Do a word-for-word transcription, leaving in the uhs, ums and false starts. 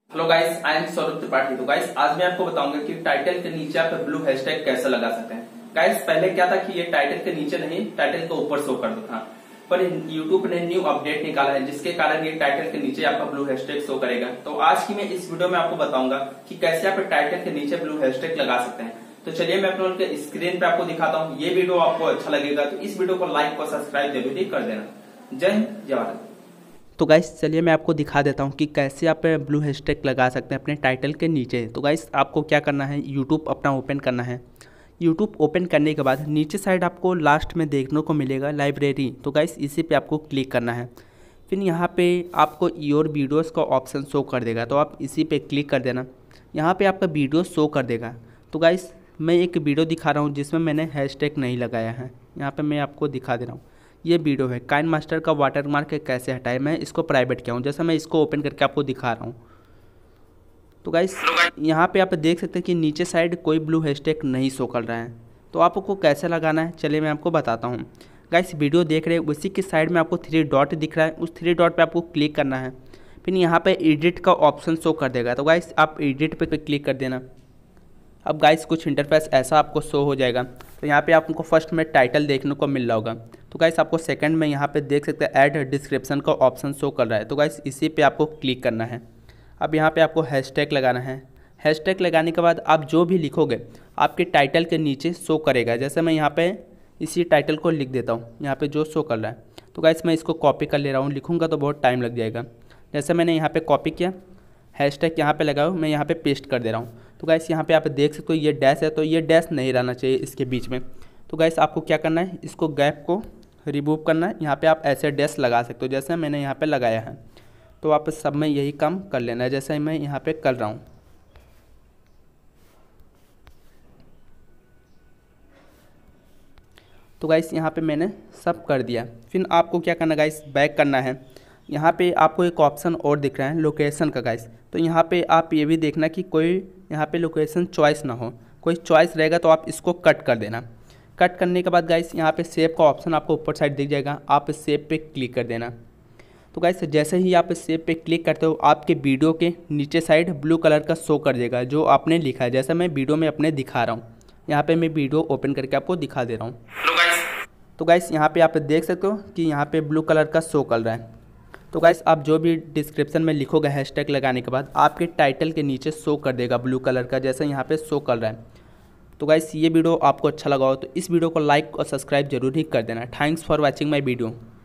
Hello guys, I am Saurabh Tripathi. तो guys आज मैं आपको बताऊंगा कि टाइटल के नीचे आप ब्लू हैशटैग कैसे लगा सकते हैं। गाइस पहले क्या था कि ये टाइटल के नीचे नहीं, टाइटल के ऊपर शो करता था, पर यूट्यूब ने न्यू अपडेट निकाला है जिसके कारण ये टाइटल के नीचे आपका ब्लू हैशटैग शो करेगा। तो आज की मैं इस वीडियो में आपको बताऊंगा कि कैसे आप टाइटल के नीचे ब्लू हैशटैग लगा सकते हैं। तो चलिए मैं अपने स्क्रीन पे आपको दिखाता हूँ। ये वीडियो आपको अच्छा लगेगा तो इस वीडियो को लाइक और सब्सक्राइब जरूर ही कर देना। जय हिंद, जय भारत। तो गाइस चलिए मैं आपको दिखा देता हूँ कि कैसे आप ब्लू हैशटैग लगा सकते हैं अपने टाइटल के नीचे। तो गाइस आपको क्या करना है, यूट्यूब अपना ओपन करना है। यूट्यूब ओपन करने के बाद नीचे साइड आपको लास्ट में देखने को मिलेगा लाइब्रेरी। तो गाइस इसी पे आपको क्लिक करना है। फिर यहाँ पे आपको योर वीडियोज़ का ऑप्शन शो कर देगा, तो आप इसी पे क्लिक कर देना। यहाँ पर आपका वीडियो शो कर देगा। तो गाइस मैं एक वीडियो दिखा रहा हूँ जिसमें मैंने हैशटैग नहीं लगाया है। यहाँ पर मैं आपको दिखा दे रहा हूँ। ये वीडियो है काइन मास्टर का वाटरमार्क कैसे हटाए। मैं इसको प्राइवेट किया हूँ, जैसा मैं इसको ओपन करके आपको दिखा रहा हूँ। तो गाइस यहाँ पे आप देख सकते हैं कि नीचे साइड कोई ब्लू हैशटैग नहीं शो कर रहा है। तो आपको कैसे लगाना है चलिए मैं आपको बताता हूँ। गाइस वीडियो देख रहे हैं, उसी की साइड में आपको थ्री डॉट दिख रहा है, उस थ्री डॉट पे आपको क्लिक करना है। फिर यहाँ पे एडिट का ऑप्शन शो कर देगा। तो गाइस आप एडिट पे क्लिक कर देना। अब गाइस कुछ इंटरफेस ऐसा आपको शो हो जाएगा। तो यहाँ पे आपको फर्स्ट में टाइटल देखने को मिल रहा होगा। तो गाइस आपको सेकंड में यहाँ पे देख सकते हैं ऐड डिस्क्रिप्शन का ऑप्शन शो कर रहा है। तो गाइस इसी पे आपको क्लिक करना है। अब यहाँ पे आपको हैशटैग लगाना है। हैशटैग लगाने के बाद आप जो भी लिखोगे आपके टाइटल के नीचे शो करेगा। जैसे मैं यहाँ पे इसी टाइटल को लिख देता हूँ, यहाँ पे जो शो कर रहा है। तो गाइस मैं इसको कॉपी कर ले रहा हूँ, लिखूँगा तो बहुत टाइम लग जाएगा। जैसे मैंने यहाँ पर कॉपी किया, हैशटैग यहाँ पे लगाओ, मैं यहाँ पे पेस्ट कर दे रहा हूँ। तो गाइस यहाँ पे आप देख सकते हो ये डैश है, तो ये डैश नहीं रहना चाहिए इसके बीच में। तो गाइस आपको क्या करना है, इसको गैप को रिमूव करना है। यहाँ पे आप ऐसे डैश लगा सकते हो जैसे मैंने यहाँ पे लगाया है। तो आप सब में यही काम कर लेना है जैसे मैं यहाँ पे कर रहा हूँ। तो गाइस यहाँ पे मैंने सब कर दिया। फिर आपको क्या करना गाइस, बैक करना है। यहाँ पे आपको एक ऑप्शन और दिख रहा है लोकेशन का गाइस। तो यहाँ पे आप ये भी देखना कि कोई यहाँ पे लोकेशन चॉइस ना हो। कोई चॉइस रहेगा तो आप इसको कट कर देना। कट करने के बाद गाइस यहाँ पे सेव का ऑप्शन आपको ऊपर साइड दिख जाएगा, आप सेव पे क्लिक कर देना। तो गाइस जैसे ही आप सेव पे क्लिक करते हो आपके वीडियो के नीचे साइड ब्लू कलर का शो कर देगा जो आपने लिखा है। जैसा मैं वीडियो में अपने दिखा रहा हूँ, यहाँ पर मैं वीडियो ओपन करके आपको दिखा दे रहा हूँ। तो गाइस यहाँ पर आप देख सकते हो कि यहाँ पर ब्लू कलर का शो कर रहा है। तो गाइस आप जो भी डिस्क्रिप्शन में लिखोगे हैशटैग लगाने के बाद आपके टाइटल के नीचे शो कर देगा ब्लू कलर का, जैसे यहाँ पे शो कर रहा है। तो गाइस ये वीडियो आपको अच्छा लगा हो तो इस वीडियो को लाइक और सब्सक्राइब जरूर ही कर देना। Thanks for watching my video.